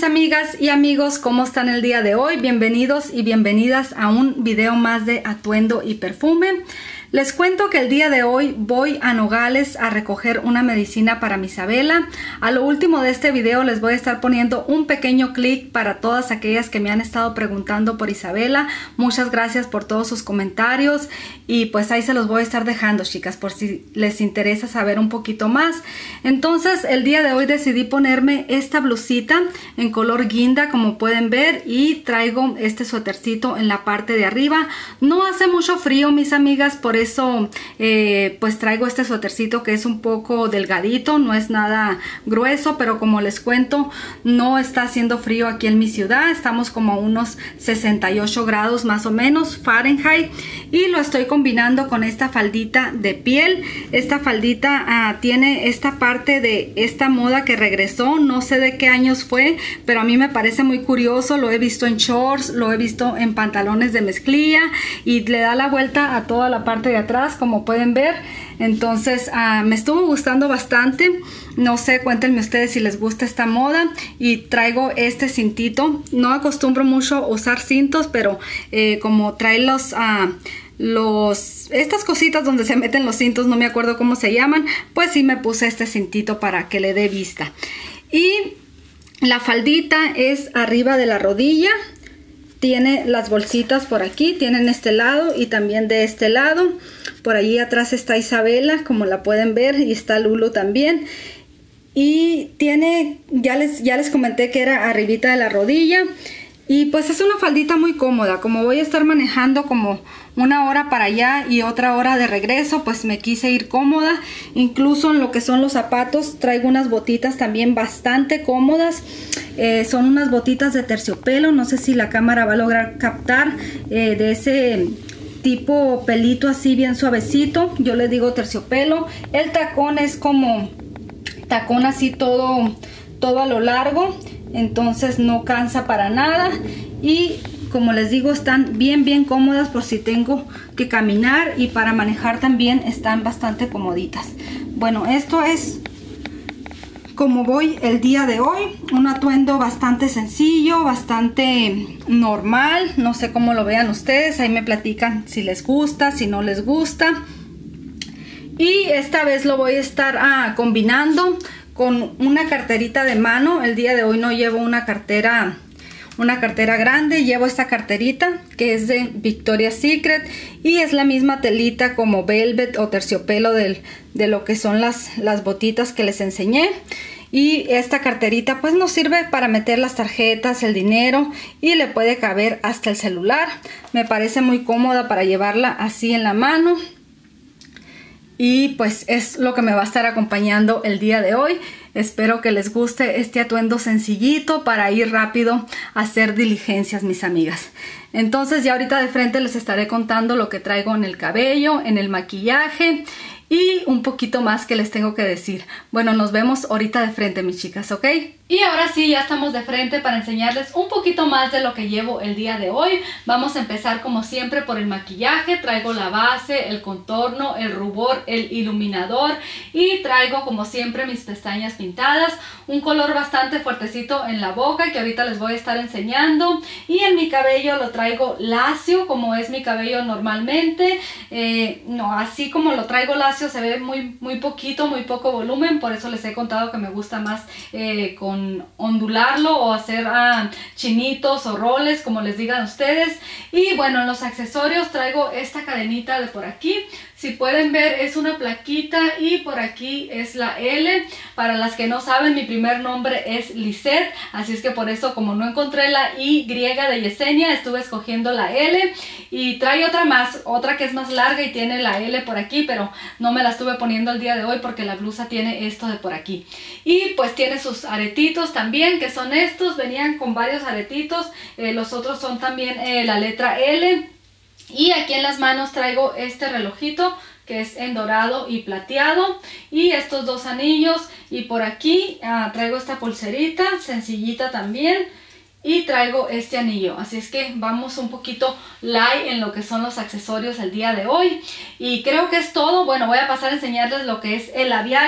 amigas y amigos, ¿cómo están el día de hoy? Bienvenidos y bienvenidas a un video más de atuendo y perfume. Les cuento que el día de hoy voy a Nogales a recoger una medicina para mi Isabela. A lo último de este video les voy a estar poniendo un pequeño clic para todas aquellas que me han estado preguntando por Isabela. Muchas gracias por todos sus comentarios y pues ahí se los voy a estar dejando, chicas, por si les interesa saber un poquito más. Entonces el día de hoy decidí ponerme esta blusita en color guinda, como pueden ver, y traigo este suétercito en la parte de arriba. No hace mucho frío, mis amigas, por eso pues traigo este suétercito que es un poco delgadito, no es nada grueso, pero como les cuento, no está haciendo frío aquí en mi ciudad. Estamos como a unos 68 grados más o menos Fahrenheit, y lo estoy combinando con esta faldita de piel. Esta faldita tiene esta parte de esta moda que regresó, no sé de qué años fue, pero a mí me parece muy curioso. Lo he visto en shorts, lo he visto en pantalones de mezclilla y le da la vuelta a toda la parte de atrás, como pueden ver. Entonces me estuvo gustando bastante. No sé, cuéntenme ustedes si les gusta esta moda. Y traigo este cintito. No acostumbro mucho a usar cintos, pero como trae estas cositas donde se meten los cintos, no me acuerdo cómo se llaman, pues sí me puse este cintito para que le dé vista. Y la faldita es arriba de la rodilla. Tiene las bolsitas por aquí, tienen este lado y también de este lado. Por allí atrás está Isabela, como la pueden ver, y está Lulu también. Y tiene, ya les comenté que era arribita de la rodilla. Y pues es una faldita muy cómoda. Como voy a estar manejando como una hora para allá y otra hora de regreso, pues me quise ir cómoda. Incluso en lo que son los zapatos traigo unas botitas también bastante cómodas. Son unas botitas de terciopelo. No sé si la cámara va a lograr captar, de ese tipo pelito así bien suavecito. Yo le digo terciopelo. El tacón es como tacón así todo a lo largo, entonces no cansa para nada. Y como les digo, están bien cómodas por si tengo que caminar, y para manejar también están bastante comoditas. Bueno, esto es como voy el día de hoy. Un atuendo bastante sencillo, bastante normal. No sé cómo lo vean ustedes, ahí me platican si les gusta, si no les gusta. Y esta vez lo voy a estar combinando con una carterita de mano. El día de hoy no llevo una cartera grande, llevo esta carterita que es de Victoria's Secret y es la misma telita como velvet o terciopelo de lo que son las botitas que les enseñé. Y esta carterita pues nos sirve para meter las tarjetas, el dinero, y le puede caber hasta el celular. Me parece muy cómoda para llevarla así en la mano. Y pues es lo que me va a estar acompañando el día de hoy. Espero que les guste este atuendo sencillito para ir rápido a hacer diligencias, mis amigas. Entonces ya ahorita de frente les estaré contando lo que traigo en el cabello, en el maquillaje y un poquito más que les tengo que decir. Bueno, nos vemos ahorita de frente, mis chicas, ¿ok? Y ahora sí, ya estamos de frente para enseñarles un poquito más de lo que llevo el día de hoy. Vamos a empezar como siempre por el maquillaje. Traigo la base, el contorno, el rubor, el iluminador, y traigo como siempre mis pestañas pintadas. Un color bastante fuertecito en la boca que ahorita les voy a estar enseñando. Y en mi cabello lo traigo lacio, como es mi cabello normalmente. No, así como lo traigo lacio se ve muy poco volumen. Por eso les he contado que me gusta más con ondularlo o hacer chinitos o roles, como les digan ustedes. Y bueno, en los accesorios traigo esta cadenita de por aquí. Si pueden ver, es una plaquita y por aquí es la L. Para las que no saben, mi primer nombre es Lisette, así es que por eso, como no encontré la Y de Yesenia, estuve escogiendo la L. Y trae otra más, otra que es más larga y tiene la L por aquí, pero no me la estuve poniendo el día de hoy porque la blusa tiene esto de por aquí. Y pues tiene sus aretitos también, que son estos, venían con varios aretitos. Los otros son también la letra L. Y aquí en las manos traigo este relojito que es en dorado y plateado, y estos dos anillos, y por aquí traigo esta pulserita sencillita también, y traigo este anillo. Así es que vamos un poquito light en lo que son los accesorios el día de hoy, y creo que es todo. Bueno, voy a pasar a enseñarles lo que es el labial.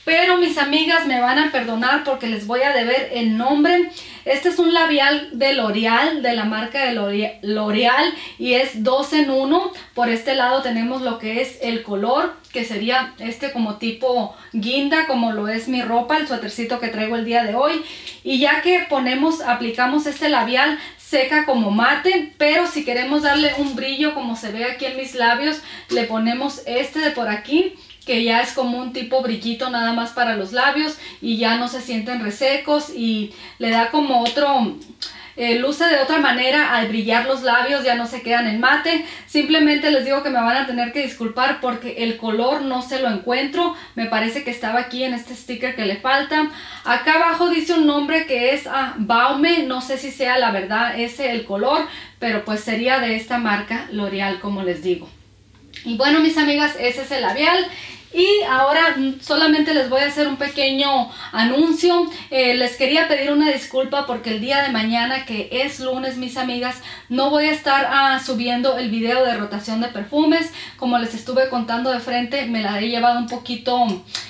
pero mis amigas me van a perdonar porque les voy a deber el nombre. Este es un labial de L'Oreal, de la marca de L'Oreal, y es 2 en 1. Por este lado tenemos lo que es el color, que sería este como tipo guinda, como lo es mi ropa, el suétercito que traigo el día de hoy. Y ya que aplicamos este labial, seca como mate, pero si queremos darle un brillo como se ve aquí en mis labios, le ponemos este de por aquí, que ya es como un tipo brillito nada más para los labios y ya no se sienten resecos y le da como otro, luce de otra manera al brillar los labios, ya no se quedan en mate. Simplemente les digo que me van a tener que disculpar porque el color no se lo encuentro, me parece que estaba aquí en este sticker que le falta. Acá abajo dice un nombre que es Baume, no sé si sea la verdad ese el color, pero pues sería de esta marca L'Oreal, como les digo. Y bueno, mis amigas, ese es el labial. Y ahora solamente les voy a hacer un pequeño anuncio. Les quería pedir una disculpa porque el día de mañana, que es lunes, mis amigas, no voy a estar subiendo el video de rotación de perfumes. Como les estuve contando de frente, me la he llevado un poquito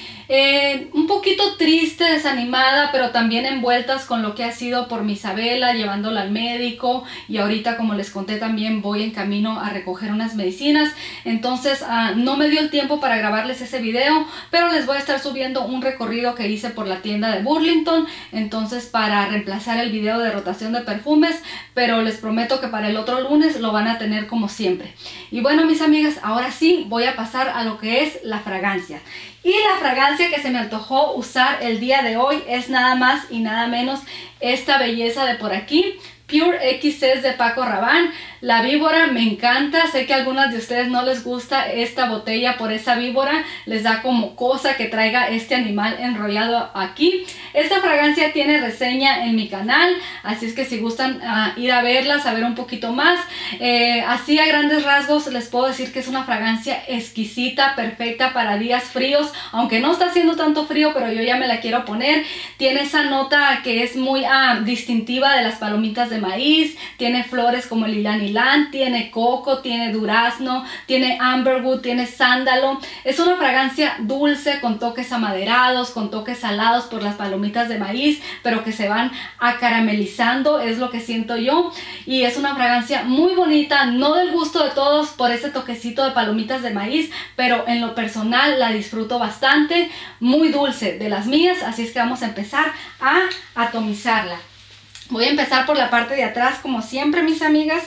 triste, desanimada, pero también envueltas con lo que ha sido por mi Isabela, llevándola al médico, y ahorita, como les conté, también voy en camino a recoger unas medicinas. Entonces no me dio el tiempo para grabarles ese video, pero les voy a estar subiendo un recorrido que hice por la tienda de Burlington, entonces para reemplazar el video de rotación de perfumes, pero les prometo que para el otro lunes lo van a tener como siempre. Y bueno, mis amigas, ahora sí voy a pasar a lo que es la fragancia. Y la fragancia que se me antojó usar el día de hoy es nada más y nada menos esta belleza de por aquí, Pure XS de Paco Rabanne. La víbora me encanta, sé que a algunas de ustedes no les gusta esta botella por esa víbora, les da como cosa que traiga este animal enrollado aquí. Esta fragancia tiene reseña en mi canal, así es que si gustan ir a verla, saber un poquito más. Así a grandes rasgos les puedo decir que es una fragancia exquisita, perfecta para días fríos, aunque no está haciendo tanto frío, pero yo ya me la quiero poner. Tiene esa nota que es muy distintiva de las palomitas de maíz, tiene flores como el ylang ylang, tiene coco, tiene durazno, tiene amberwood, tiene sándalo. Es una fragancia dulce con toques amaderados, con toques salados por las palomitas de maíz, pero que se van acaramelizando, es lo que siento yo. Y es una fragancia muy bonita, no del gusto de todos por ese toquecito de palomitas de maíz, pero en lo personal la disfruto bastante, muy dulce, de las mías. Así es que vamos a empezar a atomizarla. Voy a empezar por la parte de atrás, como siempre, mis amigas.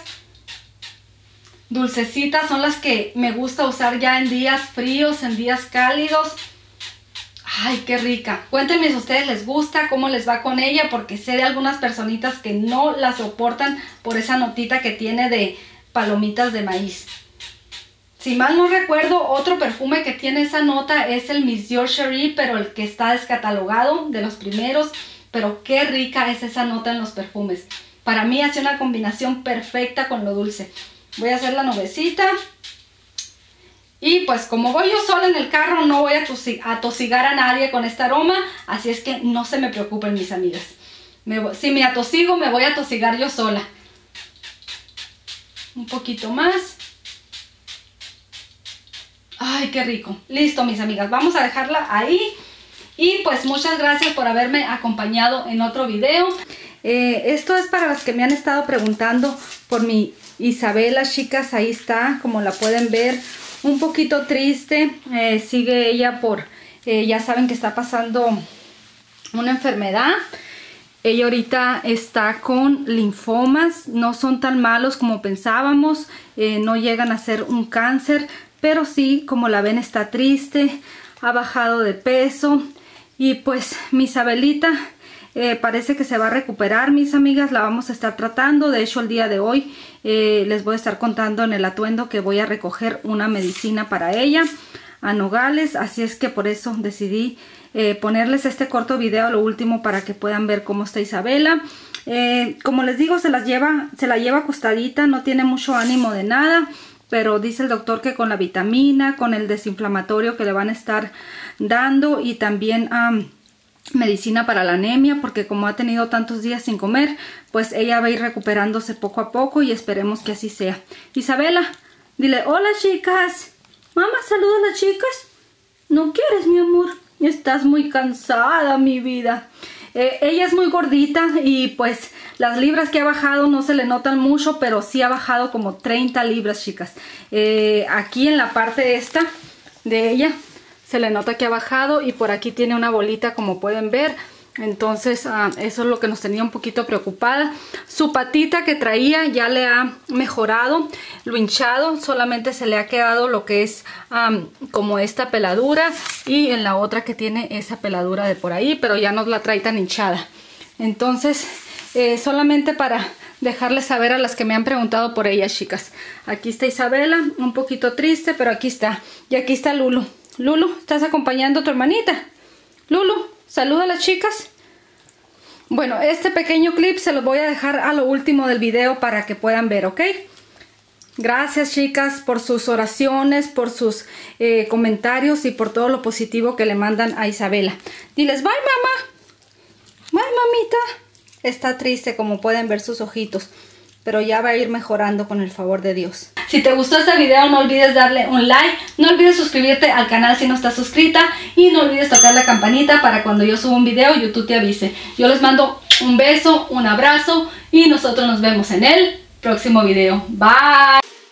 Dulcecitas son las que me gusta usar ya en días fríos, en días cálidos. ¡Ay, qué rica! Cuéntenme si a ustedes les gusta, cómo les va con ella, porque sé de algunas personitas que no la soportan por esa notita que tiene de palomitas de maíz. Si mal no recuerdo, otro perfume que tiene esa nota es el Miss Dior Cherie, pero el que está descatalogado, de los primeros. Pero qué rica es esa nota en los perfumes. Para mí hace una combinación perfecta con lo dulce. Voy a hacer la nubecita. Y pues como voy yo sola en el carro, no voy a atosigar a nadie con este aroma. Así es que no se me preocupen, mis amigas. Si me atosigo, me voy a atosigar yo sola. Un poquito más. Ay, qué rico. Listo, mis amigas. Vamos a dejarla ahí. Y pues muchas gracias por haberme acompañado en otro video. Esto es para las que me han estado preguntando por mi Isabela, chicas. Ahí está, como la pueden ver, un poquito triste. Sigue ella ya saben que está pasando una enfermedad. Ella ahorita está con linfomas. No son tan malos como pensábamos. No llegan a ser un cáncer. Pero sí, como la ven, está triste. Ha bajado de peso. Y pues mi Isabelita parece que se va a recuperar, mis amigas. La vamos a estar tratando. De hecho, el día de hoy les voy a estar contando en el atuendo que voy a recoger una medicina para ella a Nogales. Así es que por eso decidí ponerles este corto video, lo último, para que puedan ver cómo está Isabela. Como les digo, se la lleva acostadita, no tiene mucho ánimo de nada. Pero dice el doctor que con la vitamina, con el desinflamatorio que le van a estar dando, y también medicina para la anemia, porque como ha tenido tantos días sin comer, pues ella va a ir recuperándose poco a poco y esperemos que así sea. Isabela, dile hola, chicas. Mamá, saluda a las chicas. ¿No quieres, mi amor? estás muy cansada, mi vida. Ella es muy gordita y pues las libras que ha bajado no se le notan mucho, pero sí ha bajado como 30 libras, chicas. Aquí en la parte esta de ella se le nota que ha bajado y por aquí tiene una bolita, como pueden ver. Entonces eso es lo que nos tenía un poquito preocupada. Su patita que traía ya le ha mejorado lo hinchado, solamente se le ha quedado lo que es como esta peladura, y en la otra que tiene esa peladura de por ahí, pero ya no la trae tan hinchada. Entonces solamente para dejarles saber a las que me han preguntado por ella, chicas. Aquí está Isabela, un poquito triste, pero aquí está. Y aquí está Lulu. Lulu, ¿estás acompañando a tu hermanita? Lulu, saluda a las chicas. Bueno, este pequeño clip se los voy a dejar a lo último del video para que puedan ver, ¿ok? Gracias, chicas, por sus oraciones, por sus comentarios y por todo lo positivo que le mandan a Isabela. Diles, bye, mamá. Bye, mamita. Está triste, como pueden ver sus ojitos, pero ya va a ir mejorando con el favor de Dios. Si te gustó este video, no olvides darle un like, no olvides suscribirte al canal si no estás suscrita, y no olvides tocar la campanita para cuando yo suba un video YouTube te avise. Yo les mando un beso, un abrazo, y nosotros nos vemos en el próximo video. Bye.